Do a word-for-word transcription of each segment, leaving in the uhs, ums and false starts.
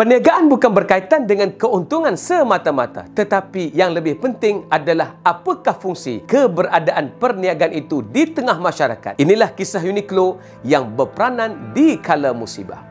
Perniagaan bukan berkaitan dengan keuntungan semata-mata, tetapi yang lebih penting adalah apakah fungsi keberadaan perniagaan itu di tengah masyarakat. Inilah kisah Uniqlo yang berperanan di kala musibah.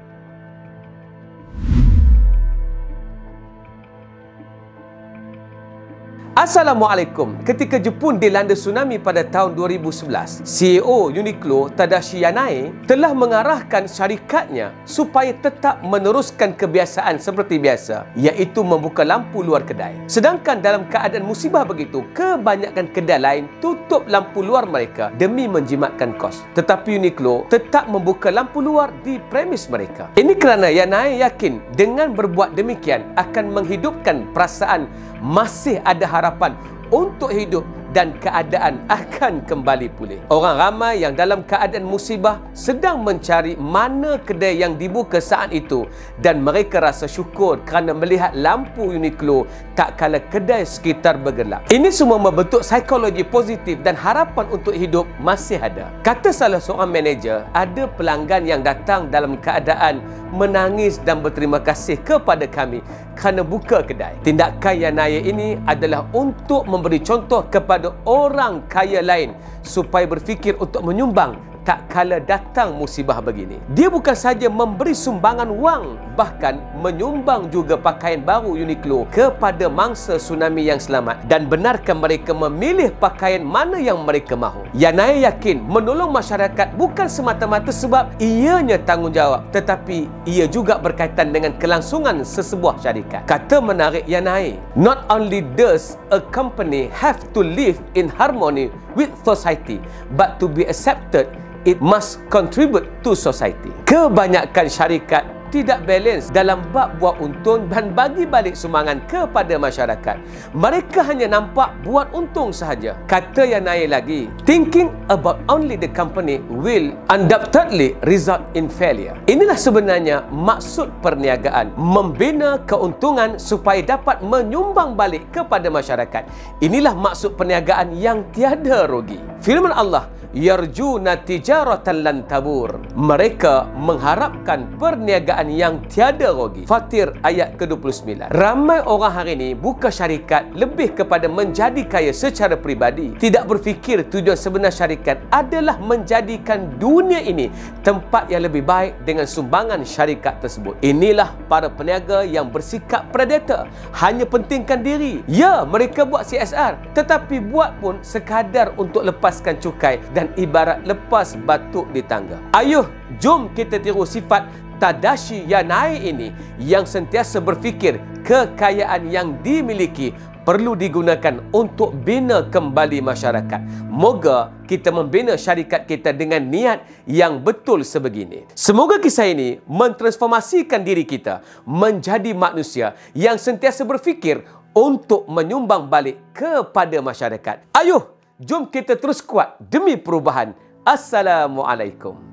Assalamualaikum. Ketika Jepun dilanda tsunami pada tahun dua ribu sebelas, C E O Uniqlo Tadashi Yanai telah mengarahkan syarikatnya supaya tetap meneruskan kebiasaan seperti biasa, iaitu membuka lampu luar kedai. Sedangkan dalam keadaan musibah begitu, kebanyakan kedai lain tutup lampu luar mereka demi menjimatkan kos. Tetapi Uniqlo tetap membuka lampu luar di premis mereka. Ini kerana Yanai yakin dengan berbuat demikian akan menghidupkan perasaan masih ada harapan untuk hidup dan keadaan akan kembali pulih. Orang ramai yang dalam keadaan musibah sedang mencari mana kedai yang dibuka saat itu dan mereka rasa syukur kerana melihat lampu Uniqlo tak kala kedai sekitar bergelap. Ini semua membentuk psikologi positif dan harapan untuk hidup masih ada. Kata salah seorang manager, ada pelanggan yang datang dalam keadaan menangis dan berterima kasih kepada kami kerana buka kedai. Tindakan Yanai ini adalah untuk memberi contoh kepada orang kaya lain supaya berfikir untuk menyumbang tak kala datang musibah begini. Dia bukan saja memberi sumbangan wang, bahkan menyumbang juga pakaian baru Uniqlo kepada mangsa tsunami yang selamat dan benarkan mereka memilih pakaian mana yang mereka mahu. Yanai yakin menolong masyarakat bukan semata-mata sebab ianya tanggungjawab, tetapi ia juga berkaitan dengan kelangsungan sesebuah syarikat. Kata menarik Yanai, "Not only does a company have to live in harmony with society, but to be accepted, it must contribute to society." Kebanyakan syarikat tidak balance dalam bab buat untung dan bagi balik sumbangan kepada masyarakat. Mereka hanya nampak buat untung sahaja. Kata Yanai lagi, "Thinking about only the company will undoubtedly result in failure." Inilah sebenarnya maksud perniagaan, membina keuntungan supaya dapat menyumbang balik kepada masyarakat. Inilah maksud perniagaan yang tiada rugi. Firman Allah, "Yarjuna tijaratan lan tabur." Mereka mengharapkan perniagaan yang tiada rugi. Fatir ayat ke dua puluh sembilan. Ramai orang hari ini buka syarikat lebih kepada menjadi kaya secara peribadi. Tidak berfikir tujuan sebenar syarikat adalah menjadikan dunia ini tempat yang lebih baik dengan sumbangan syarikat tersebut. Inilah para peniaga yang bersikap predator. Hanya pentingkan diri. Ya, mereka buat C S R, tetapi buat pun sekadar untuk lepaskan cukai dan ibarat lepas batuk di tangga. Ayuh, jom kita tiru sifat Tadashi Yanai ini yang sentiasa berfikir kekayaan yang dimiliki perlu digunakan untuk bina kembali masyarakat. Moga kita membina syarikat kita dengan niat yang betul sebegini. Semoga kisah ini mentransformasikan diri kita menjadi manusia yang sentiasa berfikir untuk menyumbang balik kepada masyarakat. Ayuh, jom kita terus kuat demi perubahan. Assalamualaikum.